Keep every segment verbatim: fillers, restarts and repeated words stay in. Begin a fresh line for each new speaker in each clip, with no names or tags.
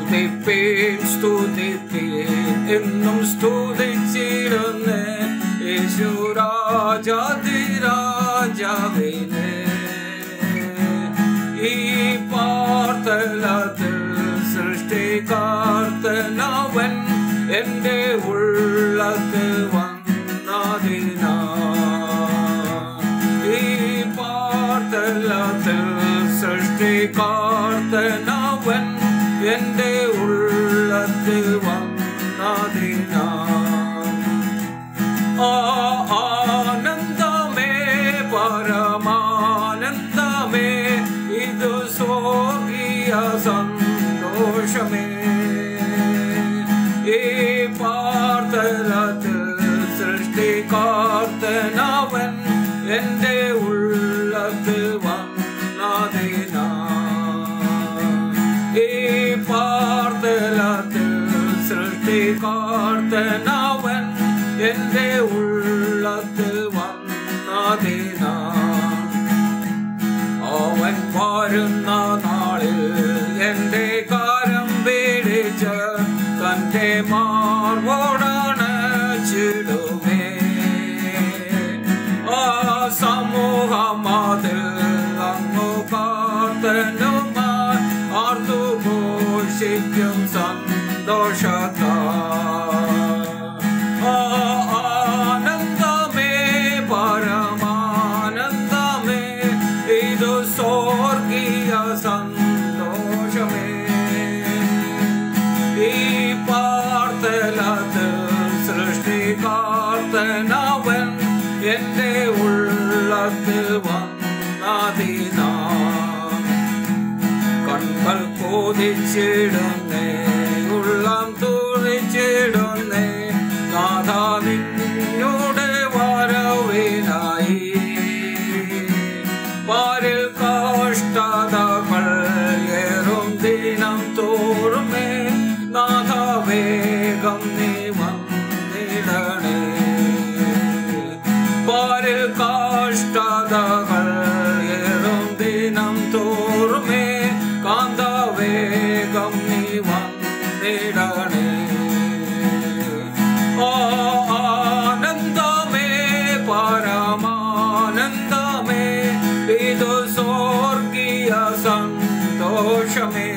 സ്തുതിപ്പേൻ സ്തുതിപ്പേൻ എന്നും സ്തുതിച്ചിടുന്നേ യേശു രാജാധിരാജാവിനെ. ഈ പാർത്തലത്തിൽ സൃഷ്ടികർത്തനവൻ എൻ്റെ ഉള്ളത്തിൽ വന്നതിനാ. ഈ പാർത്തലത്തിൽ സൃഷ്ടികർത്തനവൻ എൻ്റെ ഉള്ളത്തിൽ വന്നതിനാ. ആനന്ദമേ പരമാനന്ദമേ ഇത് സ്വർഗീയ സന്തോഷമേ. ഈ പാർത്തലത്തിൽ സൃഷ്ടികർത്തനവൻ എൻ്റെ ഉള്ളത്തിൽ വന്നതിനാ. ഈ പാർത്തലത്തിൽ സൃഷ്ടികർത്തനവൻ എൻ്റെ ഉള്ളത്തിൽ വന്നതിനാ. അവൻ വരുന്ന നാളിൽ എൻ്റെ കരം പിടിച്ച് തൻ്റെ മാർവോടണച്ചിടുമേ. ആ സമൂഹമതിൽ അങ്ങു കാത്തനുമായി ആർത്തു ഘോഷിക്കും സന്തോഷത്താൽ. ആനന്ദമേ പരമാനന്ദമേ ഇത് സ്വർഗീയ സന്തോഷമേ. ഈ പാർത്തലത്തിൽ സൃഷ്ടികർത്തനവൻ എൻ്റെ ഉള്ളത്തിൽ വന്നതിനാ. കണ്ണുകൾ കൊതിച്ചിടുന്നേ ഉള്ളം തുറിച്ചിടുന്നേ നാഥാ നിന്നുടെ വരവിനായി. പാരിൽ കഷ്ടതകൾ ഏറും ദിനം തോറുമേ നാഥാ വേഗം നീ വന്നിടണേ. പാരിൽ കഷ്ടതകൾ ഏറും ദിനം തോറുമേ കാന്ത വേഗം നീ വന്നിടണേ. ആനന്ദമേ പരമാനന്ദമേ ഇത് സ്വർഗീയ സന്തോഷമേ.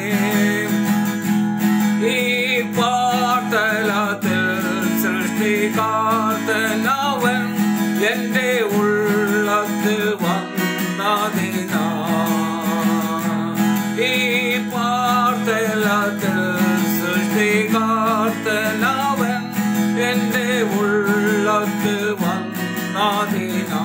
ഈ പാർത്തലത്തിൽ സൃഷ്ടികർത്തനവൻ എൻ്റെ ഉള്ളത്തിൽ വന്നതിനാ. ഈ പാർത്തലത്തിൽ സൃഷ്ടികർത്തനവൻ എൻ്റെ ഉള്ളത്തിൽ വന്നതിനാ.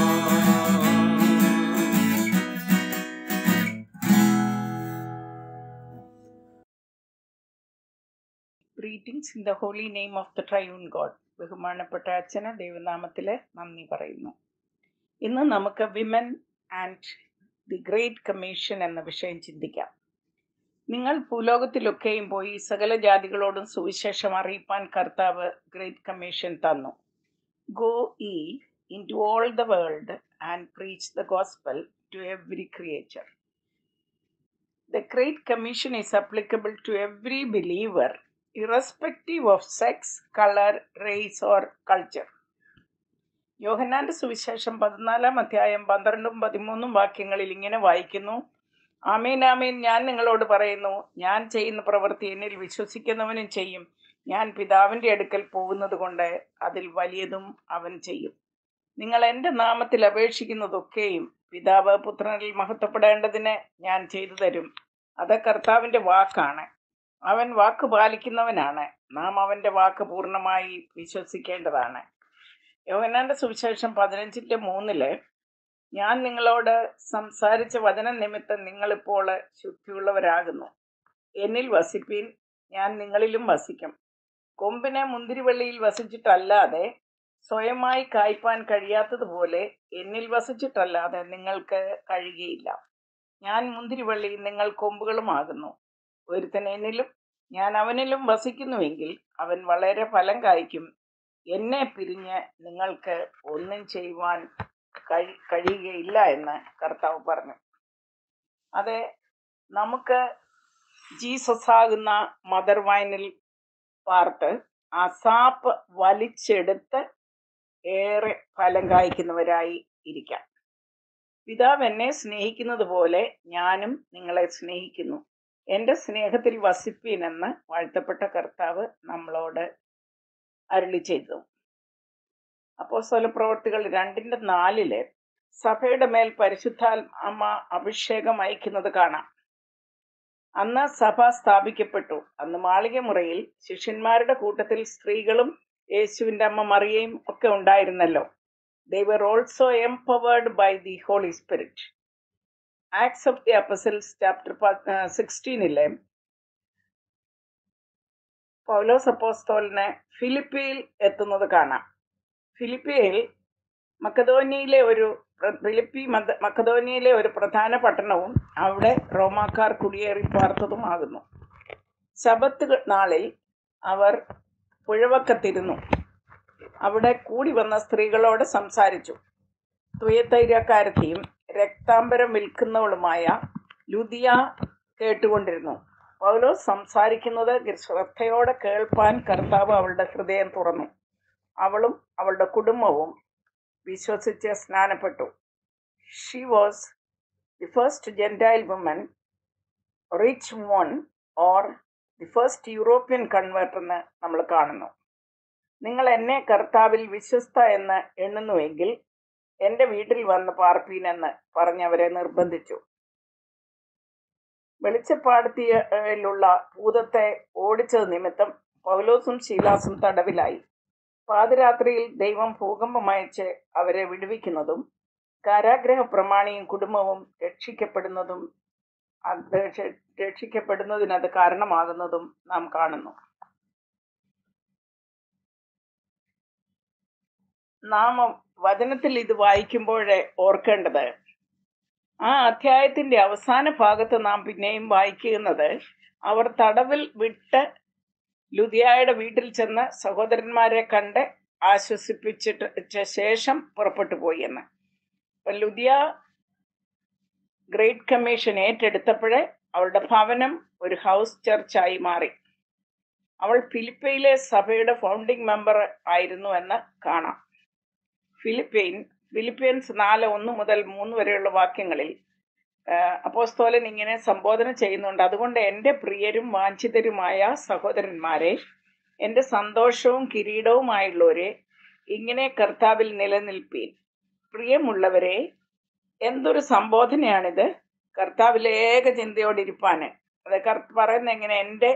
Greetings in the holy name of the triune God. ബഹുമാനപ്പെട്ട അച്ഛന് ദൈവനാമത്തിൽ നന്ദി പറയുന്നു. ഇന്ന് നമുക്ക് women and the great commission എന്ന വിഷയം ചിന്തിക്കാം. നിങ്ങൾ ഭൂലോകത്തിലൊക്കെയും പോയി സകല ജാതികളോടും സുവിശേഷം അറിയിപ്പാൻ കർത്താവ് ഗ്രേറ്റ് കമ്മീഷൻ തന്നു. Go ye into all the world and preach the gospel to every creature. The Great Commission is applicable to every believer, irrespective of sex, color, race or culture. യോഹന്നാന്റെ സുവിശേഷം പതിനാലാം അധ്യായം പന്ത്രണ്ടും പതിമൂന്നും വാക്യങ്ങളിൽ ഇങ്ങനെ വായിക്കുന്നു: ആമേൻ ആമേൻ ഞാൻ നിങ്ങളോട് പറയുന്നു, ഞാൻ ചെയ്യുന്ന പ്രവൃത്തി എന്നിൽ വിശ്വസിക്കുന്നവനും ചെയ്യും. ഞാൻ പിതാവിൻ്റെ അടുക്കൽ പോകുന്നത് കൊണ്ട് അതിൽ വലിയതും അവൻ ചെയ്യും. നിങ്ങൾ എൻ്റെ നാമത്തിൽ അപേക്ഷിക്കുന്നതൊക്കെയും പിതാവ് പുത്രനിൽ മഹത്വപ്പെടേണ്ടതിന് ഞാൻ ചെയ്തു തരും. അത് കർത്താവിൻ്റെ വാക്കാണ്. അവൻ വാക്ക് പാലിക്കുന്നവനാണ്. നാം അവൻ്റെ വാക്ക് പൂർണ്ണമായി വിശ്വസിക്കേണ്ടതാണ്. യോഹന്നാന്റെ സുവിശേഷം പതിനഞ്ചിൻ്റെ മൂന്നില് ഞാൻ നിങ്ങളോട് സംസാരിച്ച വചന നിമിത്തം നിങ്ങളിപ്പോൾ ശുദ്ധിയുള്ളവരാകുന്നു. എന്നിൽ വസിപ്പീൻ, ഞാൻ നിങ്ങളിലും വസിക്കും. കൊമ്പിനെ മുന്തിരിവള്ളിയിൽ വസിച്ചിട്ടല്ലാതെ സ്വയമായി കായ്പാൻ കഴിയാത്തതുപോലെ എന്നിൽ വസിച്ചിട്ടല്ലാതെ നിങ്ങൾക്ക് കഴിയുകയില്ല. ഞാൻ മുന്തിരിവള്ളി, നിങ്ങൾ കൊമ്പുകളുമാകുന്നു. ഒരുത്തൻ എന്നിലും ഞാൻ അവനിലും വസിക്കുന്നുവെങ്കിൽ അവൻ വളരെ ഫലം കായ്ക്കും. എന്നെ പിരിഞ്ഞ് നിങ്ങൾക്ക് ഒന്നും ചെയ്യുവാൻ കഴി കഴിയുകയില്ല എന്ന് കർത്താവ് പറഞ്ഞു. അതെ, നമുക്ക് ജീസസ് ആകുന്ന മദർ വൈനിൽ പാർത്ത് ആ സാപ്പ് വലിച്ചെടുത്ത് ഏറെ ഫലം കായ്ക്കുന്നവരായി ഇരിക്കാം. പിതാവ് എന്നെ സ്നേഹിക്കുന്നത് പോലെ ഞാനും നിങ്ങളെ സ്നേഹിക്കുന്നു, എൻ്റെ സ്നേഹത്തിൽ വസിപ്പീൻ എന്ന് വാഴ്ത്തപ്പെട്ട കർത്താവ് നമ്മളോട് അരുളി ചെയ്തു. അപ്പോസ്തല പ്രവൃത്തികൾ രണ്ടിൻ്റെ നാലില് സഭയുടെ മേൽ പരിശുദ്ധാത്മ അഭിഷേകം അയക്കുന്നത് കാണാം. അന്ന് സഭ സ്ഥാപിക്കപ്പെട്ടു. അന്ന് മാളികമുറിയിൽ ശിഷ്യന്മാരുടെ കൂട്ടത്തിൽ സ്ത്രീകളും യേശുവിൻ്റെ അമ്മ മറിയയും ഒക്കെ ഉണ്ടായിരുന്നല്ലോ. They were also empowered by the Holy Spirit. Acts of the Apostles chapter സിക്സ്റ്റീനിലെ പൗലോസ് അപ്പോസ്തലനെ ഫിലിപ്പിയിൽ എത്തുന്നത് കാണാം. ഫിലിപ്പിയിൽ മക്കതോനിയയിലെ ഒരു ഫിലിപ്പി മക്കതോനിയയിലെ ഒരു പ്രധാന പട്ടണവും അവിടെ റോമാക്കാർ കുടിയേറി പാർത്തതുമാകുന്നു. ശബത്ത് നാളിൽ അവർ പുഴവക്കത്തിരുന്നു. അവിടെ കൂടി വന്ന സ്ത്രീകളോട് സംസാരിച്ചു. തുയത്തൈരക്കാരത്തിയും രക്താംബരം വിൽക്കുന്നവളുമായ ലുദിയ കേട്ടുകൊണ്ടിരുന്നു. പൗലോസ് സംസാരിക്കുന്നത് ശ്രദ്ധയോടെ കേൾപ്പാൻ കർത്താവ് അവളുടെ ഹൃദയം തുറന്നു. അവളും അവളുടെ കുടുംബവും വിശ്വസിച്ച് സ്നാനപ്പെട്ടു. She was the first gentile woman, rich one, or the first European convert എന്ന് നമ്മൾ കാണുന്നു. നിങ്ങൾ എന്നെ കർത്താവിൽ വിശ്വസ്ത എന്ന് എണ്ണുന്നുവെങ്കിൽ എൻ്റെ വീട്ടിൽ വന്ന് പാർപ്പീനെന്ന് പറഞ്ഞവരെ നിർബന്ധിച്ചു. വെളിച്ചപ്പാടത്തിയിലുള്ള ഭൂതത്തെ ഓടിച്ചത് നിമിത്തം പൗലോസും ശീലാസും തടവിലായി. പാതിരാത്രിയിൽ ദൈവം ഭൂകമ്പമയച്ച് അവരെ വിടുവിക്കുന്നതും കാരാഗ്രഹ പ്രമാണിയും കുടുംബവും രക്ഷിക്കപ്പെടുന്നതും രക്ഷിക്കപ്പെടുന്നതിനത് കാരണമാകുന്നതും നാം കാണുന്നു. നാം വചനത്തിൽ ഇത് വായിക്കുമ്പോഴേ ഓർക്കേണ്ടത്, ആ അധ്യായത്തിന്റെ അവസാന ഭാഗത്ത് നാം പിന്നെയും വായിക്കുന്നത് അവർ തടവിൽ വിട്ട് ലുദിയായുടെ വീട്ടിൽ ചെന്ന് സഹോദരന്മാരെ കണ്ട് ആശ്വസിപ്പിച്ചിട്ട് ശേഷം പുറപ്പെട്ടു പോയി എന്ന്. അപ്പം ലുദിയ ഗ്രേറ്റ് കമ്മീഷൻ ഏറ്റെടുത്തപ്പോഴേ അവളുടെ ഭവനം ഒരു ഹൗസ് ചർച്ചായി മാറി. അവൾ ഫിലിപ്പയിലെ സഭയുടെ ഫൗണ്ടിങ് മെമ്പർ ആയിരുന്നു എന്ന് കാണാം. ഫിലിപ്പൈൻ ഫിലിപ്പിയൻസ് നാല് ഒന്ന് മുതൽ മൂന്ന് വരെയുള്ള വാക്യങ്ങളിൽ അപ്പോസ്തലൻ ഇങ്ങനെ സംബോധന ചെയ്യുന്നുണ്ട്. അതുകൊണ്ട് എൻ്റെ പ്രിയരും വാഞ്ചിതരുമായ സഹോദരന്മാരെ, എൻ്റെ സന്തോഷവും കിരീടവുമായുള്ളവരെ, ഇങ്ങനെ കർത്താവിൽ നിലനിൽപ്പീൻ. പ്രിയമുള്ളവരെ, എന്തൊരു സംബോധനയാണിത്! കർത്താവിലേക ചിന്തയോടിരിപ്പാന്. അത് പറയുന്നത് എങ്ങനെ? എൻ്റെ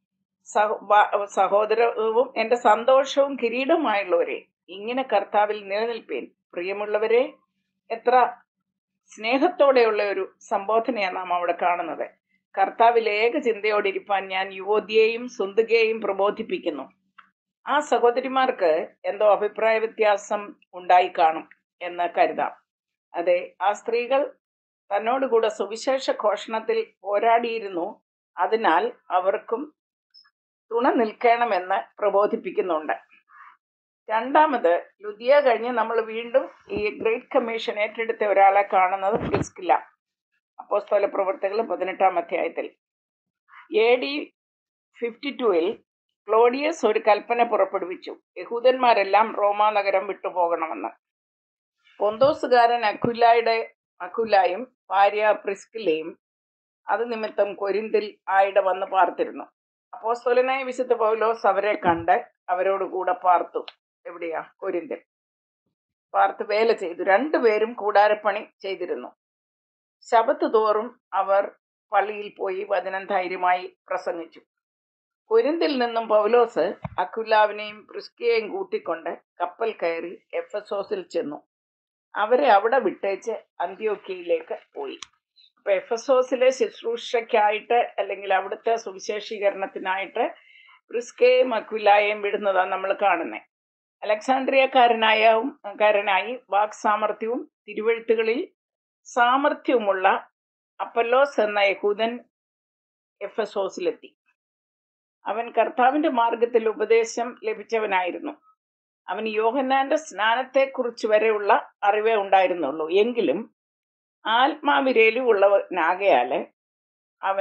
സഹോദരവും എൻ്റെ സന്തോഷവും കിരീടവുമായുള്ളവരെ, ഇങ്ങനെ കർത്താവിൽ നിലനിൽപ്പീൻ. പ്രിയമുള്ളവരെ, എത്ര സ്നേഹത്തോടെയുള്ള ഒരു സംബോധനയാണ് നാം അവിടെ കാണുന്നത്. കർത്താവിൽ ഏക ചിന്തയോടിരിപ്പാൻ ഞാൻ യുവതിയെയും സുന്ദകയെയും പ്രബോധിപ്പിക്കുന്നു. ആ സഹോദരിമാർക്ക് എന്തോ അഭിപ്രായ വ്യത്യാസം ഉണ്ടായി കാണും എന്ന് കരുതാം. അതെ, ആ സ്ത്രീകൾ തന്നോടുകൂടെ സുവിശേഷ ഘോഷണത്തിൽ പോരാടിയിരുന്നു. അതിനാൽ അവർക്കും തുണ നിൽക്കണമെന്ന് പ്രബോധിപ്പിക്കുന്നുണ്ട്. രണ്ടാമത്, ലുദിയ കഴിഞ്ഞ് നമ്മൾ വീണ്ടും ഈ ഗ്രേറ്റ് കമ്മീഷൻ ഏറ്റെടുത്ത ഒരാളെ കാണുന്നത് പ്രിസ്കില്ല. അപ്പോസ്തല പ്രവർത്തികൾ പതിനെട്ടാം അധ്യായത്തിൽ. എ ഡി ഫിഫ്റ്റി ടൂവിൽ ക്ലോഡിയസ് ഒരു കൽപ്പന പുറപ്പെടുവിച്ചു, യഹൂദന്മാരെല്ലാം റോമാ നഗരം വിട്ടുപോകണമെന്ന്. പൊന്തോസുകാരൻ അക്വിലായുടെ അക്വിലായും ഭാര്യ പ്രിസ്കില്ലയും അത് നിമിത്തം കൊരിന്തിൽ ആയിടെ വന്ന് പാർത്തിരുന്നു. അപ്പോസ്തലനായ വിശുദ്ധ പൗലോസ് അവരെ കണ്ട് അവരോട് കൂടെ പാർത്തു. എവിടെയാ? കൊരിന്തിൽ പാർത്ത് വേല ചെയ്തു. രണ്ടുപേരും കൂടാരപ്പണി ചെയ്തിരുന്നു. ശബത്ത് തോറും അവർ പള്ളിയിൽ പോയി വചനം ധൈര്യമായി പ്രസംഗിച്ചു. കൊരിന്തിൽ നിന്നും പൗലോസ് അക്വിലാവിനെയും പ്രിസ്കിയെയും കൂട്ടിക്കൊണ്ട് കപ്പൽ കയറി എഫെസോസിൽ ചെന്നു. അവരെ അവിടെ വിട്ടേച്ച് അന്ത്യോക്യയിലേക്ക് പോയി. അപ്പൊ എഫെസോസിലെ ശുശ്രൂഷയ്ക്കായിട്ട് അല്ലെങ്കിൽ അവിടുത്തെ സുവിശേഷീകരണത്തിനായിട്ട് പ്രിസ്കയെയും അക്വിലായെയും വിടുന്നതാണ് നമ്മൾ കാണുന്നത്. അലക്സാണ്ട്രിയക്കാരനായ കാരനായി വാക് സാമർഥ്യവും തിരുവഴുത്തുകളിൽ സാമർഥ്യവുമുള്ള അപ്പല്ലോസ് എന്ന യഹൂദൻ എഫെസോസിലെത്തി. അവൻ കർത്താവിന്റെ മാർഗത്തിൽ ഉപദേശം ലഭിച്ചവനായിരുന്നു. അവൻ യോഹന്നാന്റെ സ്നാനത്തെക്കുറിച്ച് വരെയുള്ള അറിവേ ഉണ്ടായിരുന്നുള്ളൂ. എങ്കിലും ആത്മാവിരേലുള്ളവനാകയാല് അവൻ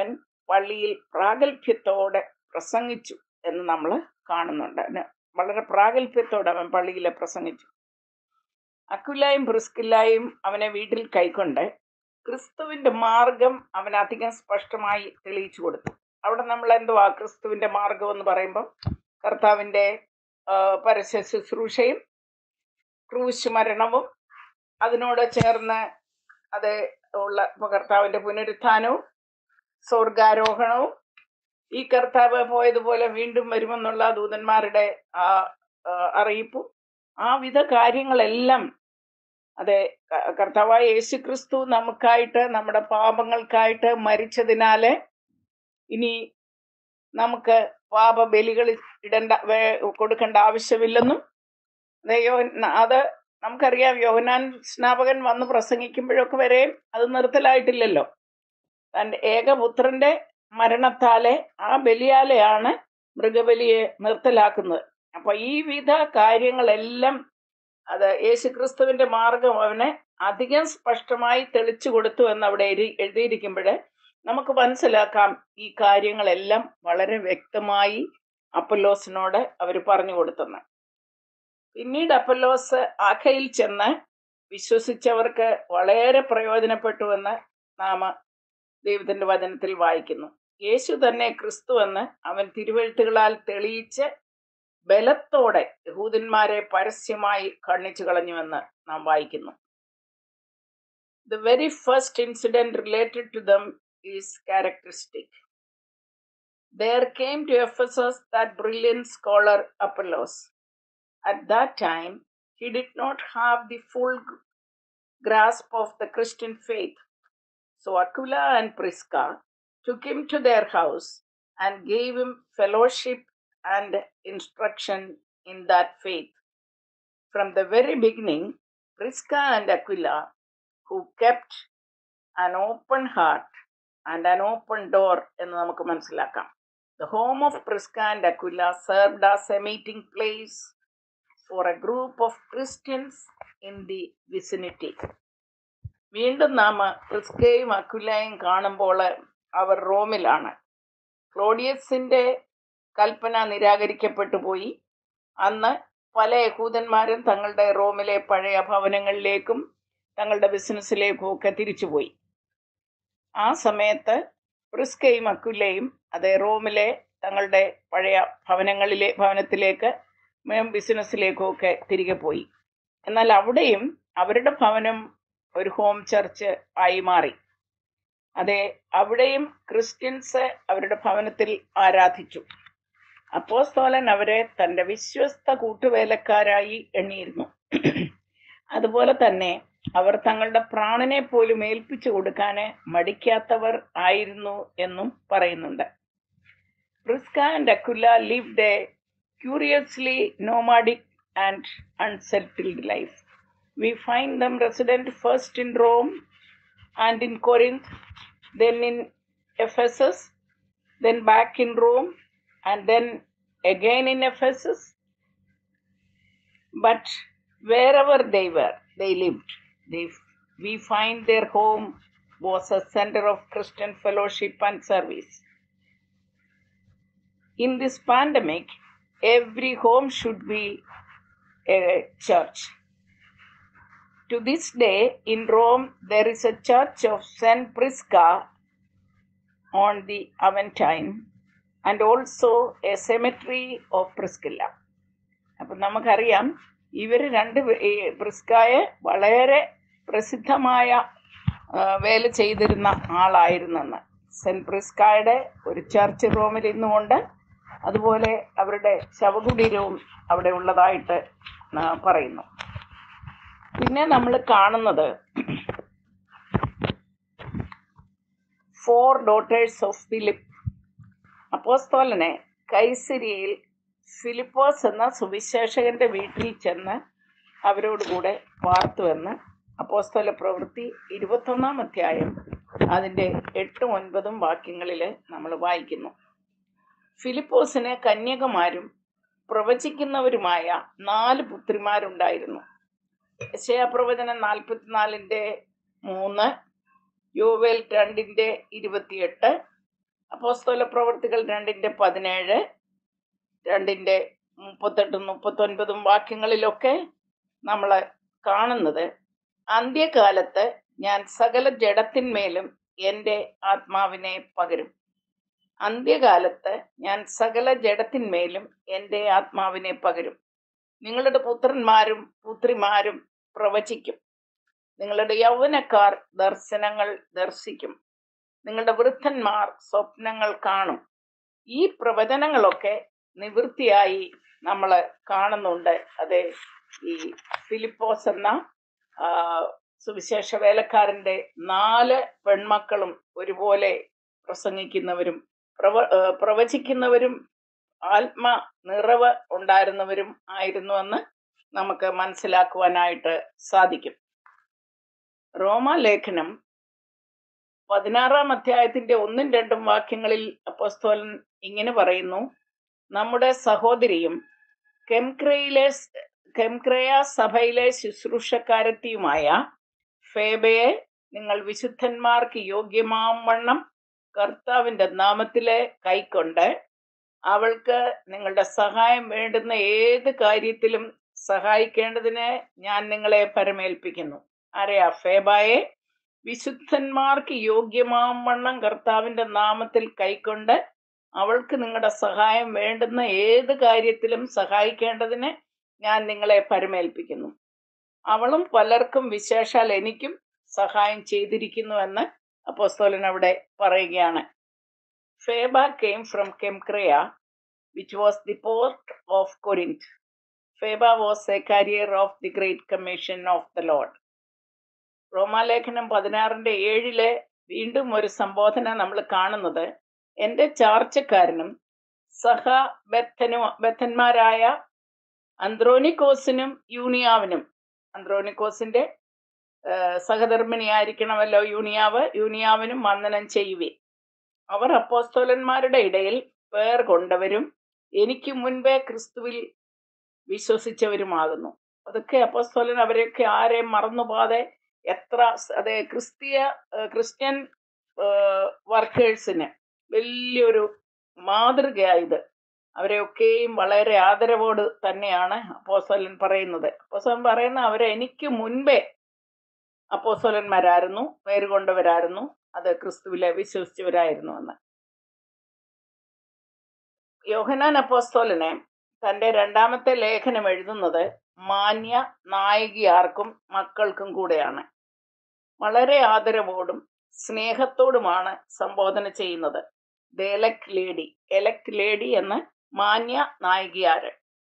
പള്ളിയിൽ പ്രാഗൽഭ്യത്തോടെ പ്രസംഗിച്ചു എന്ന് നമ്മൾ കാണുന്നുണ്ട്. അതിന് വളരെ പ്രാഗൽഭ്യത്തോടെ അവൻ പള്ളിയിൽ പ്രസംഗിച്ചു. അക്വിലായും പ്രിസ്കില്ലായും അവനെ വീട്ടിൽ കൈക്കൊണ്ട് ക്രിസ്തുവിന്റെ മാർഗം അവൻ അധികം സ്പഷ്ടമായി തെളിയിച്ചു കൊടുത്തു. അവിടെ നമ്മൾ എന്തുവാ ക്രിസ്തുവിന്റെ മാർഗം എന്ന് പറയുമ്പം കർത്താവിന്റെ പരസ്യ ശുശ്രൂഷയും ക്രൂശ് മരണവും അതിനോട് ചേർന്ന് അത് ഉള്ള കർത്താവിന്റെ പുനരുത്ഥാനവും സ്വർഗാരോഹണവും ഈ കർത്താവ് പോയതുപോലെ വീണ്ടും വരുമെന്നുള്ള ദൂതന്മാരുടെ ആ അറിയിപ്പും ആ വിധ കാര്യങ്ങളെല്ലാം അതെ കർത്താവായ യേശു ക്രിസ്തു നമുക്കായിട്ട് നമ്മുടെ പാപങ്ങൾക്കായിട്ട് മരിച്ചതിനാല് ഇനി നമുക്ക് പാപബലികൾ ഇടേണ്ട കൊടുക്കേണ്ട ആവശ്യമില്ലെന്നും അതെയോ അത് നമുക്കറിയാം. യോഹന്നാൻ സ്നാപകൻ വന്ന് പ്രസംഗിക്കുമ്പോഴൊക്കെ വരെയും അത് നിർത്തലായിട്ടില്ലല്ലോ. തൻ്റെ ഏകപുത്രന്റെ മരണത്താലെ ആ ബലിയാലെയാണ് മൃഗബലിയെ നിർത്തലാക്കുന്നത്. അപ്പൊ ഈ വിധ കാര്യങ്ങളെല്ലാം അത് യേശുക്രിസ്തുവിന്റെ മാർഗം അവന് അധികം സ്പഷ്ടമായി തെളിച്ചു കൊടുത്തു എന്ന് അവിടെ എഴുതിയിരിക്കുമ്പോൾ നമുക്ക് മനസ്സിലാക്കാം ഈ കാര്യങ്ങളെല്ലാം വളരെ വ്യക്തമായി അപ്പൊല്ലോസിനോട് അവർ പറഞ്ഞു കൊടുത്തെന്ന്. പിന്നീട് അപ്പൊല്ലോസ് ആഖയിൽ ചെന്ന് വിശ്വസിച്ചവർക്ക് വളരെ പ്രയോജനപ്പെട്ടുവെന്ന് നാം ദൈവത്തിന്റെ വചനത്തിൽ വായിക്കുന്നു. യേശു തന്നെ ക്രിസ്തു എന്ന് അവൻ തിരുവെഴുത്തുകളാൽ തെളിയിച്ച് ബലത്തോടെ യഹൂദന്മാരെ പരസ്യമായി ഖണ്ഡിച്ചു കളഞ്ഞുവെന്ന് നാം വായിക്കുന്നു. The very first incident related to them is characteristic. There came to Ephesus that brilliant scholar Apollos. At that time, he did not have the full grasp of the Christian faith. So Aquila and Prisca took him to their house and gave him fellowship and instruction in that faith. From the very beginning, Prisca and Aquila, who kept an open heart and an open door എന്ന് നമുക്ക് മനസ്സിലാക്കാം. The home of Prisca and Aquila served as a meeting place for a group of Christians in the vicinity. വീണ്ടും നാം പ്രിസ്കയും അക്വിലയും കാണുമ്പോൾ അവർ റോമിലാണ്. ക്ലോഡിയസിന്റെ കൽപ്പന നിരാകരിക്കപ്പെട്ടു പോയി. അന്ന് പല യഹൂദന്മാരും തങ്ങളുടെ റോമിലെ പഴയ ഭവനങ്ങളിലേക്കും തങ്ങളുടെ ബിസിനസ്സിലേക്കും ഒക്കെ തിരിച്ചുപോയി. ആ സമയത്ത് പ്രിസ്കയും അക്വിലയും അതേ റോമിലെ തങ്ങളുടെ പഴയ ഭവനങ്ങളിലെ ഭവനത്തിലേക്ക് ബിസിനസ്സിലേക്കും ഒക്കെ തിരികെ പോയി. എന്നാൽ അവിടെയും അവരുടെ ഭവനം ഒരു ഹോം ചർച്ച് ആയി മാറി. അതെ, അവിടെയും ക്രിസ്ത്യൻസ് അവരുടെ ഭവനത്തിൽ ആരാധിച്ചു. അപ്പോസ്തലൻ അവരെ തൻ്റെ വിശ്വസ്ത കൂട്ടുവേലക്കാരായി എണ്ണിയിരുന്നു. അതുപോലെ തന്നെ അവർ തങ്ങളുടെ പ്രാണനെ പോലും ഏൽപ്പിച്ചു കൊടുക്കാൻ മടിക്കാത്തവർ ആയിരുന്നു എന്നും പറയുന്നുണ്ട്. Prisca and Aquila lived a curiously nomadic and unsettled life. We find them resident first in Rome and in Corinth, then in Ephesus, then back in Rome, and then again in Ephesus. But wherever they were, they lived. They, we find their home was a center of Christian fellowship and service. In this pandemic, every home should be a church. To this day, in Rome, there is a church of Saint Prisca on the Aventine and also a cemetery of Priscilla. അപ്പം നമുക്കറിയാം ഇവർ രണ്ട് പ്രിസ്കായെ വളരെ പ്രസിദ്ധമായ വേല ചെയ്തിരുന്ന ആളായിരുന്നെന്ന്. Cent പ്രിസ്കായുടെ ഒരു church റോമിൽ ഇന്നുകൊണ്ട്, അതുപോലെ അവരുടെ ശവകുടീരവും അവിടെ ഉള്ളതായിട്ട് പറയുന്നു. പിന്നെ നമ്മൾ കാണുന്നത് ഫോർ ഡോട്ടേഴ്സ് ഓഫ് ഫിലിപ്പ്. അപ്പോസ്തലനെ കൈസരിയിൽ ഫിലിപ്പോസ് എന്ന സുവിശേഷകന്റെ വീട്ടിൽ ചെന്ന് അവരോടുകൂടെ പാർത്തുവെന്ന് അപ്പോസ്തല പ്രവൃത്തി ഇരുപത്തൊന്നാം അധ്യായം അതിൻ്റെ എട്ടും ഒൻപതും വാക്യങ്ങളിൽ നമ്മൾ വായിക്കുന്നു. ഫിലിപ്പോസിന് കന്യകമാരും പ്രവചിക്കുന്നവരുമായ നാല് പുത്രിമാരുണ്ടായിരുന്നു. യെശയ്യാപ്രവചനം നാൽപ്പത്തിനാലിൻ്റെ മൂന്ന്, യോവേൽ രണ്ടിൻ്റെ ഇരുപത്തിയെട്ട്, അപ്പോസ്തല പ്രവർത്തികൾ രണ്ടിൻ്റെ പതിനേഴ്, രണ്ടിൻ്റെ മുപ്പത്തെട്ടും മുപ്പത്തൊൻപതും വാക്യങ്ങളിലൊക്കെ നമ്മൾ കാണുന്നത്, അന്ത്യകാലത്ത് ഞാൻ സകല ജഡത്തിന്മേലും എൻ്റെ ആത്മാവിനെ പകരും. അന്ത്യകാലത്ത് ഞാൻ സകല ജഡത്തിന്മേലും എൻ്റെ ആത്മാവിനെ പകരും. നിങ്ങളുടെ പുത്രന്മാരും പുത്രിമാരും പ്രവചിക്കും. നിങ്ങളുടെ യൗവനക്കാർ ദർശനങ്ങൾ ദർശിക്കും. നിങ്ങളുടെ വൃദ്ധന്മാർ സ്വപ്നങ്ങൾ കാണും. ഈ പ്രവചനങ്ങളൊക്കെ നിവൃത്തിയായി നമ്മൾ കാണുന്നുണ്ട്. അത് ഈ ഫിലിപ്പോസ് എന്ന സുവിശേഷ വേലക്കാരൻ്റെ നാല് പെൺമക്കളും ഒരുപോലെ പ്രസംഗിക്കുന്നവരും പ്രവ പ്രവചിക്കുന്നവരും ആത്മ നിറവ് ഉണ്ടായിരുന്നവരും ആയിരുന്നുവെന്ന് നമുക്ക് മനസ്സിലാക്കുവാനായിട്ട് സാധിക്കും. റോമാലേഖനം പതിനാറാം അധ്യായത്തിന്റെ ഒന്നും രണ്ടും വാക്യങ്ങളിൽ അപ്പോസ്തലൻ ഇങ്ങനെ പറയുന്നു, നമ്മുടെ സഹോദരിയും കെംക്രയിലെ കെംക്രയ സഭയിലെ ശുശ്രൂഷക്കാരത്തിയുമായ ഫേബയെ നിങ്ങൾ വിശുദ്ധന്മാർക്ക് യോഗ്യമാം വണ്ണം കർത്താവിൻ്റെ നാമത്തിലെ കൈക്കൊണ്ട് അവൾക്ക് നിങ്ങളുടെ സഹായം വേണ്ടുന്ന ഏത് കാര്യത്തിലും സഹായിക്കേണ്ടതിന് ഞാൻ നിങ്ങളെ പരമേൽപ്പിക്കുന്നു. ആരെയാ? ഫേബയെ വിശുദ്ധന്മാർക്ക് യോഗ്യമാം വണ്ണം കർത്താവിൻ്റെ നാമത്തിൽ കൈക്കൊണ്ട് അവൾക്ക് നിങ്ങളുടെ സഹായം വേണ്ടുന്ന ഏത് കാര്യത്തിലും സഹായിക്കേണ്ടതിന് ഞാൻ നിങ്ങളെ പരമേൽപ്പിക്കുന്നു. അവളും പലർക്കും വിശേഷാൽ എനിക്കും സഹായം ചെയ്തിരിക്കുന്നുവെന്ന് അപ്പോസ്തലൻ അവിടെ പറയുകയാണ്. Feba came from Kemkrea, which was the port of Corinth. Feba was a carrier of the Great Commission of the Lord. റോമാലേഖനം പതിനാറിൻ്റെ ഏഴിലെ വീണ്ടും ഒരു സംബോധന നമ്മൾ കാണുന്നത്, എൻ്റെ ചാർച്ചക്കാരനും സഹ ബദ്ധനു ബദ്ധന്മാരായ അന്ത്രോനിക്കോസിനും യൂണിയാവിനും, അന്ത്രോനിക്കോസിന്റെ സഹധർമ്മിണിയായിരിക്കണമല്ലോ യൂണിയാവ്, യൂണിയാവിനും വന്ദനം ചെയ്യുവിൻ. അവർ അപ്പോസ്തലന്മാരുടെ ഇടയിൽ പേർ കൊണ്ടവരും എനിക്ക് മുൻപേ ക്രിസ്തുവിൽ വിശ്വസിച്ചവരുമാകുന്നു. അതൊക്കെ അപ്പോസ്തലൻ അവരെയൊക്കെ ആരെയും മറന്നുപോകാതെ എത്ര അതെ ക്രിസ്തീയ ക്രിസ്ത്യൻ വർക്കേഴ്സിന് വലിയൊരു മാതൃകയായത്. അവരെയൊക്കെയും വളരെ ആദരവോട് തന്നെയാണ് അപ്പോസ്തലൻ പറയുന്നത്. അപ്പോസ്തലൻ പറയുന്ന അവരെ എനിക്ക് മുൻപേ അപ്പോസ്തലന്മാരായിരുന്നു, പേരുകൊണ്ടവരായിരുന്നു, അത് ക്രിസ്തുവിലെ വിശ്വസിച്ചവരായിരുന്നു എന്ന്. യോഹന്നാൻ അപ്പോസ്തലനെ തൻ്റെ രണ്ടാമത്തെ ലേഖനം എഴുതുന്നത് മാന്യ നായകിയാർക്കും മക്കൾക്കും കൂടെയാണ്. വളരെ ആദരവോടും സ്നേഹത്തോടുമാണ് സംബോധന ചെയ്യുന്നത്. The elect lady, elect lady എന്ന് മാന്യ നായികയാര്.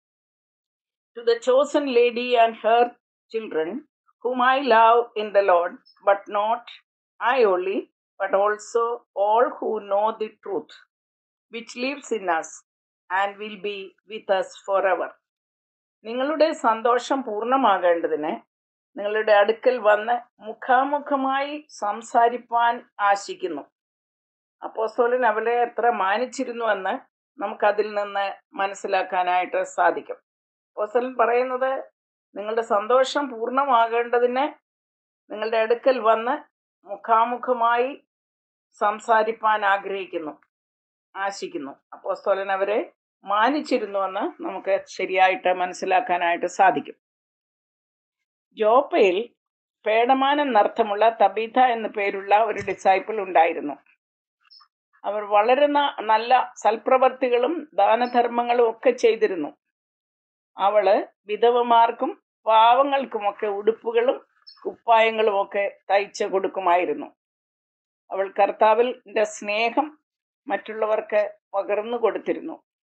To the chosen lady and her children whom I love in the Lord, but not I only, but also all who know the truth, which lives in us and will be with us forever. നിങ്ങളുടെ സന്തോഷം പൂർണ്ണമാകേണ്ടതിന് നിങ്ങളുടെ അടുക്കൽ വന്ന് മുഖാമുഖമായി സംസാരിപ്പാൻ ആശിക്കുന്നു. അപ്പോസ്തലൻ അവരെ എത്ര മാനിച്ചിരുന്നുവെന്ന് നമുക്കതിൽ നിന്ന് മനസ്സിലാക്കാനായിട്ട് സാധിക്കും. അപ്പോസ്തലൻ പറയുന്നത്, നിങ്ങളുടെ സന്തോഷം പൂർണ്ണമാകേണ്ടതിന് നിങ്ങളുടെ അടുക്കൽ വന്ന് മുഖാമുഖമായി സംസാരിപ്പാൻ ആഗ്രഹിക്കുന്നു, ആശിക്കുന്നു. അപ്പോസ്തലൻ അവരെ മാനിച്ചിരുന്നുവെന്ന് നമുക്ക് ശരിയായിട്ട് മനസ്സിലാക്കാനായിട്ട് സാധിക്കും. ജോപ്പയിൽ പേടമാനം എന്നർത്ഥമുള്ള തബീഥ എന്നു പേരുള്ള ഒരു ഡിസൈപ്പിൾ ഉണ്ടായിരുന്നു. അവർ വളരെ നല്ല സൽപ്രവർത്തികളും ദാനധർമ്മങ്ങളും ഒക്കെ ചെയ്തിരുന്നു. അവള് വിധവമാർക്കും പാവങ്ങൾക്കുമൊക്കെ ഉടുപ്പുകളും കുപ്പായങ്ങളും ഒക്കെ തയ്ച്ചു കൊടുക്കുമായിരുന്നു. അവൾ കർത്താവിൻ്റെ സ്നേഹം മറ്റുള്ളവർക്ക് പകർന്നു കൊടുത്തിരുന്നു.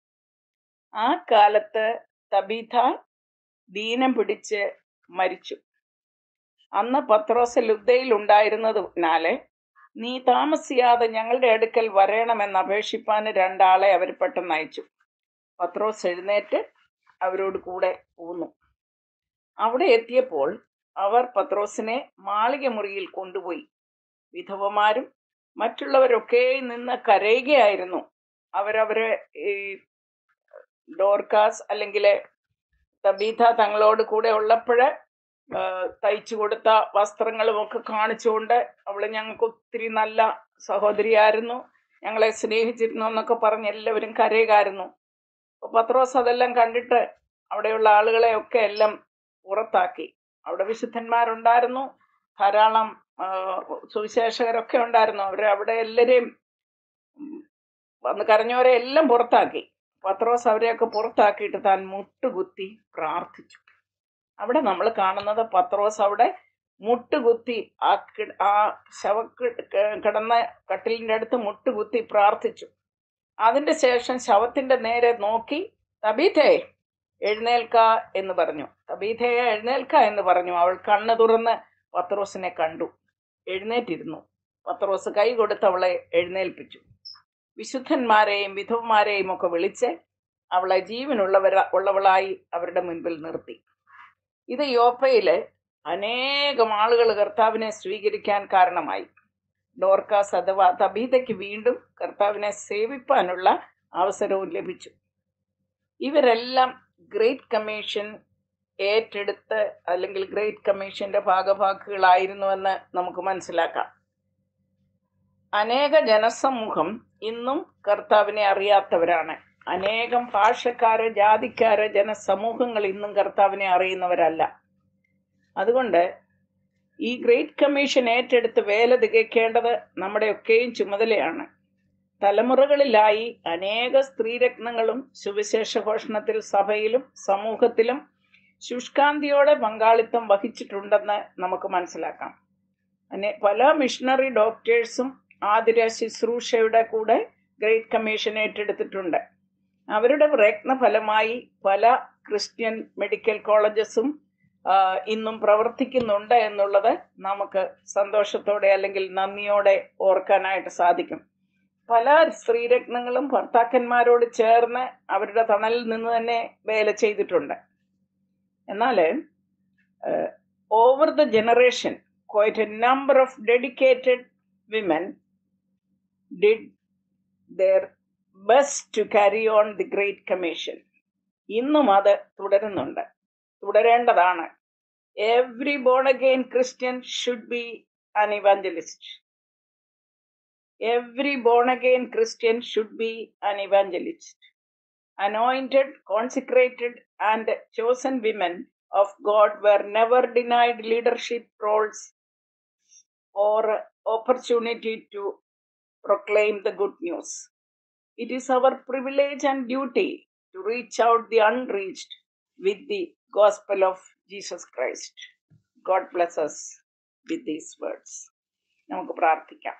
ആ കാലത്ത് തബീഥ ദീനം പിടിച്ച് മരിച്ചു. അന്ന് പത്രോസ് ലുദ്ദയിൽ ഉണ്ടായിരുന്നതിനാല് നീ താമസിയാതെ ഞങ്ങളുടെ അടുക്കൽ വരണമെന്ന് അപേക്ഷിപ്പാൻ രണ്ടാളെ അവർ പെട്ടെന്ന് അയച്ചു. പത്രോസ് എഴുന്നേറ്റ് അവരോട് കൂടെ പോന്നു. അവിടെ എത്തിയപ്പോൾ അവർ പത്രോസിനെ മാളിക മുറിയിൽ കൊണ്ടുപോയി. വിധവമാരും മറ്റുള്ളവരൊക്കെ നിന്ന് കരയുകയായിരുന്നു. അവരവരെ ഈ ഡോർക്കാസ് അല്ലെങ്കിൽ തബീഥ തങ്ങളോട് കൂടെ ഉള്ളപ്പോഴ് തയ്ച്ചു കൊടുത്ത വസ്ത്രങ്ങളും ഒക്കെ കാണിച്ചുകൊണ്ട് അവൾ ഞങ്ങൾക്ക് ഒത്തിരി നല്ല സഹോദരിയായിരുന്നു, ഞങ്ങളെ സ്നേഹിച്ചിരുന്നു എന്നൊക്കെ പറഞ്ഞ് എല്ലാവരും കരയുകായിരുന്നു. അപ്പോൾ പത്രോസ് അതെല്ലാം കണ്ടിട്ട് അവിടെയുള്ള ആളുകളെയൊക്കെ എല്ലാം പുറത്താക്കി. അവിടെ വിശുദ്ധന്മാരുണ്ടായിരുന്നു, ധാരാളം ആ, സുവിശേഷകരൊക്കെ ഉണ്ടായിരുന്നു. അവർ അവിടെ എല്ലാവരെയും വന്ന് കരഞ്ഞവരെ എല്ലാം പുറത്താക്കി. പത്രോസ് അവരെയൊക്കെ പുറത്താക്കിയിട്ട് താൻ മുട്ടുകുത്തി പ്രാർത്ഥിച്ചു. അവിടെ നമ്മൾ കാണുന്നത് പത്രോസ് അവിടെ മുട്ടുകുത്തി ആ കി- ആ ശവ കിടന്ന കട്ടിലിൻ്റെ അടുത്ത് മുട്ടുകുത്തി പ്രാർത്ഥിച്ചു. അതിൻ്റെ ശേഷം ശവത്തിൻ്റെ നേരെ നോക്കി തബീഥേ എഴുന്നേൽക്ക എന്ന് പറഞ്ഞു. തബീഥയെ എഴുന്നേൽക്ക എന്ന് പറഞ്ഞു. അവൾ കണ്ണ് തുറന്ന് പത്രോസിനെ കണ്ടു, എഴുന്നേറ്റിരുന്നു. പത്രോസ് കൈ കൊടുത്ത് അവളെ എഴുന്നേൽപ്പിച്ചു. വിശുദ്ധന്മാരെയും വിധവമാരെയും ഒക്കെ വിളിച്ച് അവളെ ജീവനുള്ളവര ഉള്ളവളായി അവരുടെ മുൻപിൽ നിർത്തി. ഇത് യോപ്പയില് അനേകം ആളുകൾ കർത്താവിനെ സ്വീകരിക്കാൻ കാരണമായി. ഡോർക്കാസ് അഥവാ തബീതയ്ക്ക് വീണ്ടും കർത്താവിനെ സേവിപ്പാനുള്ള അവസരവും ലഭിച്ചു. ഇവരെല്ലാം ഗ്രേറ്റ് കമ്മീഷൻ ഏറ്റെടുത്ത് അല്ലെങ്കിൽ ഗ്രേറ്റ് കമ്മീഷന്റെ ഭാഗഭാക്കുകളായിരുന്നുവെന്ന് നമുക്ക് മനസ്സിലാക്കാം. അനേക ജനസമൂഹം ഇന്നും കർത്താവിനെ അറിയാത്തവരാണ്. അനേകം ഭാഷക്കാര്, ജാതിക്കാര്, ജനസമൂഹങ്ങൾ ഇന്നും കർത്താവിനെ അറിയുന്നവരല്ല. അതുകൊണ്ട് ഈ ഗ്രേറ്റ് കമ്മീഷൻ ഏറ്റെടുത്ത് വേല തികയ്ക്കേണ്ടത് നമ്മുടെയൊക്കെയും ചുമതലയാണ്. തലമുറകളിലായി അനേക സ്ത്രീരത്നങ്ങളും സുവിശേഷ ഘോഷണത്തിൽ സഭയിലും സമൂഹത്തിലും ശുഷ്കാന്തിയോടെ പങ്കാളിത്തം വഹിച്ചിട്ടുണ്ടെന്ന് നമുക്ക് മനസ്സിലാക്കാം. അനെ പല മിഷണറി ഡോക്ടേഴ്സും ആതിര ശുശ്രൂഷയുടെ കൂടെ ഗ്രേറ്റ് കമ്മീഷൻ ഏറ്റെടുത്തിട്ടുണ്ട്. അവരുടെ പ്രയത്നഫലമായി പല ക്രിസ്ത്യൻ മെഡിക്കൽ കോളേജസും ഇന്നും പ്രവർത്തിക്കുന്നുണ്ട് എന്നുള്ളത് നമുക്ക് സന്തോഷത്തോടെ അല്ലെങ്കിൽ നന്ദിയോടെ ഓർക്കാനായിട്ട് സാധിക്കും. പല സ്ത്രീരത്നങ്ങളും ഭർത്താക്കന്മാരോട് ചേർന്ന് അവരുടെ തണലിൽ നിന്ന് തന്നെ വേല ചെയ്തിട്ടുണ്ട്. എന്നാൽ over the generation quite a number of dedicated women did their best to carry on the Great Commission. ഇന്നും അത് തുടരുന്നുണ്ട്, തുടരേണ്ടതാണ്. Every born again Christian should be an evangelist. Every born again Christian should be an evangelist. Anointed, consecrated and chosen women of God were never denied leadership roles or opportunity to proclaim the good news. It is our privilege and duty to reach out the unreached with the gospel of Jesus Christ. God bless us with these words. നമുക്ക് പ്രാർത്ഥിക്കാം.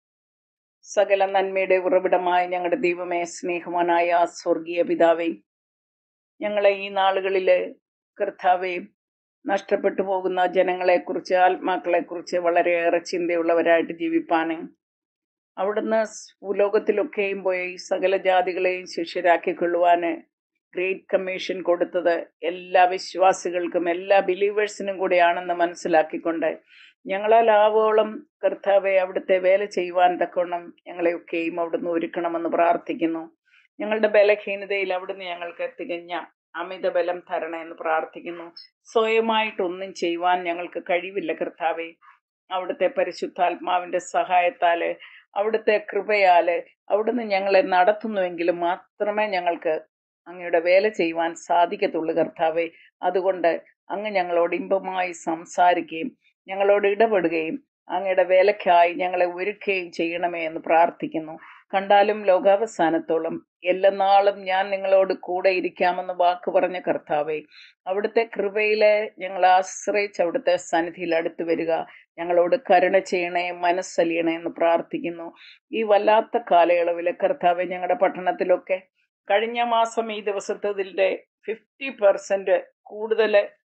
സകല നന്മയുടെ ഉറവിടമായ ഞങ്ങളുടെ ദൈവമേ, സ്നേഹവാനായ സ്വർഗീയ പിതാവേ, ഞങ്ങളെ ഈ നാളുകളിൽ കർത്താവേ നഷ്ടപ്പെട്ടു പോകുന്ന ജനങ്ങളെക്കുറിച്ച്, ആത്മാക്കളെക്കുറിച്ച് വളരെയേറെ ചിന്തയുള്ളവരായിട്ട് ജീവിപ്പാനും അവിടുന്ന് ഭൂലോകത്തിലൊക്കെയും പോയി സകല ജാതികളെയും ശിഷ്യരാക്കിക്കൊള്ളുവാന് ഗ്രേറ്റ് കമ്മീഷൻ കൊടുത്തത് എല്ലാ വിശ്വാസികൾക്കും, എല്ലാ ബിലീവേഴ്സിനും കൂടെയാണെന്ന് മനസ്സിലാക്കിക്കൊണ്ട് ഞങ്ങളാൽ ആവോളം കർത്താവെ അവിടുത്തെ വേല ചെയ്യുവാൻ തക്കവണ്ണം ഞങ്ങളെയൊക്കെയും അവിടുന്ന് ഒരുക്കണമെന്ന് പ്രാർത്ഥിക്കുന്നു. ഞങ്ങളുടെ ബലഹീനതയിൽ അവിടുന്ന് ഞങ്ങൾക്ക് തികഞ്ഞ അമിത ബലം തരണമെന്ന് പ്രാർത്ഥിക്കുന്നു. സ്വയമായിട്ടൊന്നും ചെയ്യുവാൻ ഞങ്ങൾക്ക് കഴിവില്ല കർത്താവെ. അവിടുത്തെ പരിശുദ്ധാത്മാവിൻ്റെ സഹായത്താൽ, അവിടുത്തെ കൃപയാൽ അവിടുന്ന് ഞങ്ങളെ നടത്തുന്നുവെങ്കിലും മാത്രമേ ഞങ്ങൾക്ക് അങ്ങയുടെ വേല ചെയ്യുവാൻ സാധിക്കത്തുള്ളൂ കർത്താവെ. അതുകൊണ്ട് അങ്ങ് ഞങ്ങളോട് ഇമ്പമായി സംസാരിക്കുകയും ഞങ്ങളോട് ഇടപെടുകയും അങ്ങയുടെ വേലയ്ക്കായി ഞങ്ങളെ ഒരുക്കുകയും ചെയ്യണമേ എന്ന് പ്രാർത്ഥിക്കുന്നു. കണ്ടാലും ലോകാവസാനത്തോളം എല്ലാ നാളും ഞാൻ നിങ്ങളോട് കൂടെ ഇരിക്കാമെന്ന് വാക്ക് പറഞ്ഞ കർത്താവെ, അവിടുത്തെ കൃപയിലെ ഞങ്ങൾ ആശ്രയിച്ച് അവിടുത്തെ സന്നിധിയിൽ അടുത്ത് വരിക. ഞങ്ങളോട് കരുണ ചെയ്യണേ, മനസ്സലിയണേ എന്ന് പ്രാർത്ഥിക്കുന്നു. ഈ വല്ലാത്ത കാലയളവിലെ കർത്താവെ, ഞങ്ങളുടെ പട്ടണത്തിലൊക്കെ കഴിഞ്ഞ മാസം ഈ ദിവസത്തതിൻ്റെ ഫിഫ്റ്റി പെർസെൻറ്റ് കൂടുതൽ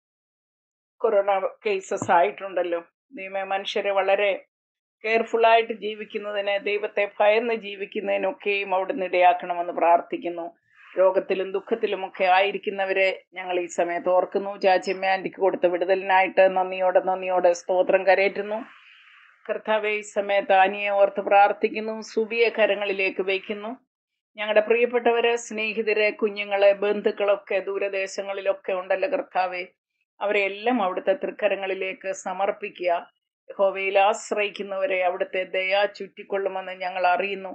കൊറോണ കേസസ് ആയിട്ടുണ്ടല്ലോ. ദൈവമേ, മനുഷ്യരെ വളരെ കെയർഫുള്ളായിട്ട് ജീവിക്കുന്നതിന്, ദൈവത്തെ ഭയന്ന് ജീവിക്കുന്നതിനൊക്കെയും അവിടുന്ന് ഇടയാക്കണമെന്ന് പ്രാർത്ഥിക്കുന്നു. രോഗത്തിലും ദുഃഖത്തിലുമൊക്കെ ആയിരിക്കുന്നവരെ ഞങ്ങൾ ഈ സമയത്ത് ഓർക്കുന്നു. ചാച്ചിയമ്മ ആൻറ്റിക്ക് കൊടുത്ത വിടുതലിനായിട്ട് നന്ദിയോടെ നന്ദിയോടെ സ്തോത്രം കരയറ്റുന്നു. കർത്താവെ, ഈ സമയത്ത് ആനിയെ ഓർത്ത് പ്രാർത്ഥിക്കുന്നു. സുബിയെ കരങ്ങളിലേക്ക് വയ്ക്കുന്നു. ഞങ്ങളുടെ പ്രിയപ്പെട്ടവരെ, സ്നേഹിതരെ, കുഞ്ഞുങ്ങളെ, ബന്ധുക്കളൊക്കെ ദൂരദേശങ്ങളിലൊക്കെ ഉണ്ടല്ലോ കർത്താവെ, അവരെ എല്ലാം അവിടുത്തെ തൃക്കരങ്ങളിലേക്ക് സമർപ്പിക്കുക. യഹോവയിൽ ആശ്രയിക്കുന്നവരെ അവിടുത്തെ ദയ ചുറ്റിക്കൊള്ളുമെന്ന് ഞങ്ങൾ അറിയുന്നു.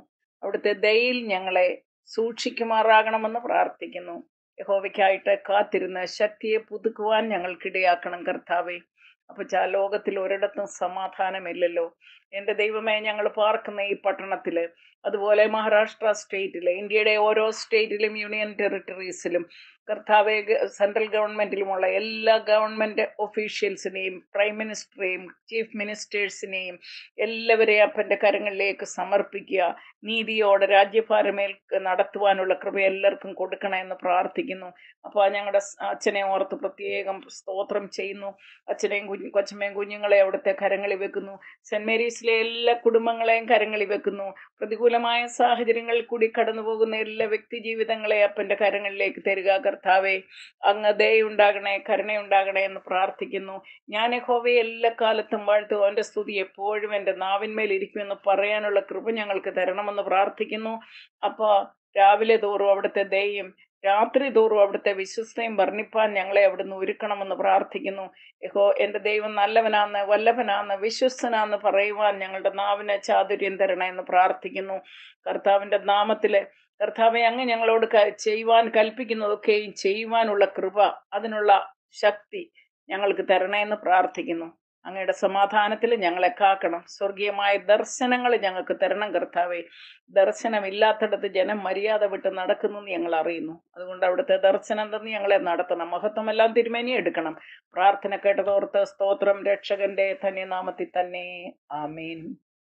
അവിടുത്തെ ദയയിൽ ഞങ്ങളെ സൂക്ഷിക്കുമാറാകണമെന്ന് പ്രാർത്ഥിക്കുന്നു. യഹോവയ്ക്കായിട്ട് കാത്തിരുന്ന് ശക്തിയെ പുതുക്കുവാൻ ഞങ്ങൾക്കിടയാക്കണം കർത്താവേ. അപ്പൊ ചാ ലോകത്തിൽ ഒരിടത്തും സമാധാനമില്ലല്ലോ എൻ്റെ ദൈവമേ. ഞങ്ങൾ പാർക്കുന്ന ഈ പട്ടണത്തില്, അതുപോലെ മഹാരാഷ്ട്ര സ്റ്റേറ്റില്, ഇന്ത്യയുടെ ഓരോ സ്റ്റേറ്റിലും യൂണിയൻ ടെറിട്ടറീസിലും കർത്താവെ, സെൻട്രൽ ഗവൺമെന്റിലുമുള്ള എല്ലാ ഗവൺമെന്റ് ഒഫീഷ്യൽസിനെയും പ്രൈം മിനിസ്റ്ററെയും ചീഫ് മിനിസ്റ്റേഴ്സിനെയും എല്ലാവരെയും അപ്പൻ്റെ കരങ്ങളിലേക്ക് സമർപ്പിക്കുക. നീതിയോടെ രാജ്യഭാരമേൽ നടത്തുവാനുള്ള കൃപ എല്ലാവർക്കും കൊടുക്കണമെന്ന് പ്രാർത്ഥിക്കുന്നു. അപ്പോൾ ഞങ്ങളുടെ അച്ഛനെ ഓർത്ത് പ്രത്യേകം സ്തോത്രം ചെയ്യുന്നു. അച്ഛനെയും കുഞ്ഞു കൊച്ചമ്മയും കുഞ്ഞുങ്ങളെ അവിടുത്തെ കരങ്ങളിൽ വെക്കുന്നു. സെന്റ് മേരീസിലെ എല്ലാ കുടുംബങ്ങളെയും കരങ്ങളിൽ വെക്കുന്നു. പ്രതികൂലമായ സാഹചര്യങ്ങളിൽ കൂടി കടന്നു പോകുന്ന എല്ലാ വ്യക്തി ജീവിതങ്ങളെ അപ്പൻ്റെ കരങ്ങളിലേക്ക് തരിക കർത്താവേ. അങ്ങ് ദയുണ്ടാകണേ, കരുണയുണ്ടാകണേ എന്ന് പ്രാർത്ഥിക്കുന്നു. ഞാൻ യഹോവയെ എല്ലാ കാലത്തും വാഴ്ത്തും, അവൻ്റെ സ്തുതി എപ്പോഴും എൻ്റെ നാവിന്മേൽ ഇരിക്കുമെന്ന് പറയാനുള്ള കൃപ ഞങ്ങൾക്ക് തരണമെന്ന് പ്രാർത്ഥിക്കുന്നു. അപ്പോൾ രാവിലെ തോറും അവിടുത്തെ ദയയും രാത്രി തോറും അവിടുത്തെ വിശ്വസ്തയും വർണ്ണിപ്പാൻ ഞങ്ങളെ അവിടുന്ന് ഒരുക്കണമെന്ന് പ്രാർത്ഥിക്കുന്നു. യഹോ എൻ്റെ ദൈവം നല്ലവനാന്ന്, വല്ലഭനാന്ന്, വിശ്വസ്തനാന്ന് പറയുവാൻ ഞങ്ങളുടെ നാവിന് ചാതുര്യം തരണമെന്ന് പ്രാർത്ഥിക്കുന്നു. കർത്താവിൻ്റെ നാമത്തിൽ കർത്താവെ, അങ്ങ് ഞങ്ങളോട് ചെയ്യുവാൻ കൽപ്പിക്കുന്നതൊക്കെയും ചെയ്യുവാനുള്ള കൃപ, അതിനുള്ള ശക്തി ഞങ്ങൾക്ക് തരണമെന്ന് പ്രാർത്ഥിക്കുന്നു. അങ്ങയുടെ സമാധാനത്തിൽ ഞങ്ങളെ കാക്കണം. സ്വർഗീയമായ ദർശനങ്ങൾ ഞങ്ങൾക്ക് തരണം കർത്താവെ. ദർശനമില്ലാത്തിടത്ത് ജനം മര്യാദ വിട്ട് നടക്കുന്നു ഞങ്ങൾ അറിയുന്നു. അതുകൊണ്ട് അവിടുത്തെ ദർശനം തന്ന് ഞങ്ങളെ നടത്തണം. മഹത്വമെല്ലാം തിരുമേനി എടുക്കണം. പ്രാർത്ഥന കേട്ടതോർത്ത് സ്തോത്രം. രക്ഷകന്റെ ധന്യനാമത്തിൽ തന്നെ, ആമേൻ.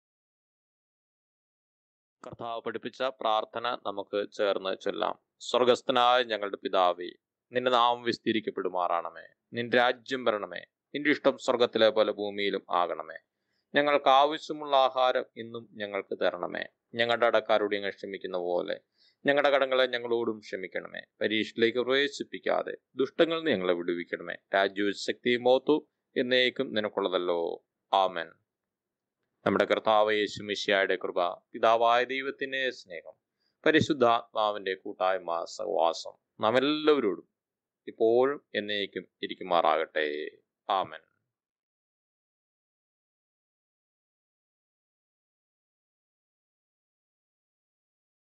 കർത്താവ് പഠിപ്പിച്ച പ്രാർത്ഥന നമുക്ക് ചേർന്ന് ചൊല്ലാം. സ്വർഗസ്ഥനായ ഞങ്ങളുടെ പിതാവേ, നിന്റെ നാമം വിസ്തീരിക്കപ്പെടുമാറാണമേ. നിന്റെ രാജ്യം വരണമേ. നിന്റെ ഇഷ്ടം സ്വർഗത്തിലെ പോലെ ഭൂമിയിലും ആകണമേ. ഞങ്ങൾക്ക് ആവശ്യമുള്ള ആഹാരം ഇന്നും ഞങ്ങൾക്ക് തരണമേ. ഞങ്ങളുടെ അടക്കാരോട് ഞങ്ങൾ ക്ഷമിക്കുന്ന പോലെ ഞങ്ങളുടെ കടങ്ങളെ ഞങ്ങളോടും ക്ഷമിക്കണമേ. പരീക്ഷയിലേക്ക് പ്രവേശിപ്പിക്കാതെ ദുഷ്ടങ്ങളിൽ നിന്ന് ഞങ്ങളെ വിടുവിക്കണമേ. രാജ്യവും ശക്തിയും മഹത്വവും എന്നേക്കും നിനക്കുള്ളതല്ലോ. ആമേൻ. നമ്മുടെ കർത്താവ് യേശു മിശിഹായുടെ കൃപ, പിതാവായ ദൈവത്തിന്റെ സ്നേഹം, പരിശുദ്ധാത്മാവിന്റെ കൂട്ടായ്മ, സഹവാസം നാം എല്ലാവരോടും ഇപ്പോഴും എന്നേക്കും ഇരിക്കുമാറാകട്ടെ. ആമേൻ.